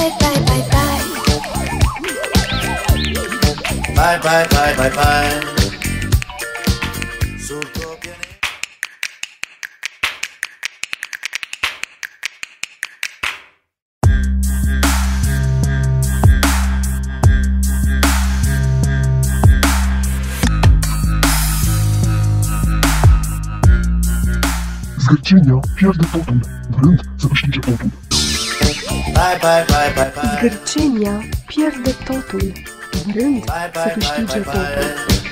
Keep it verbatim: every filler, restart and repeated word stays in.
bye, bye, bye, bye. Bye, bye, bye, bye, bye. Sul tuo pianeta. Zgârcenia pierde totul, vrând să câștige totul. Bye, bye, bye, bye, bye. Zgârcenia pierde totul, vrând Bye, să bye, bye, câștige bye, totul. bye.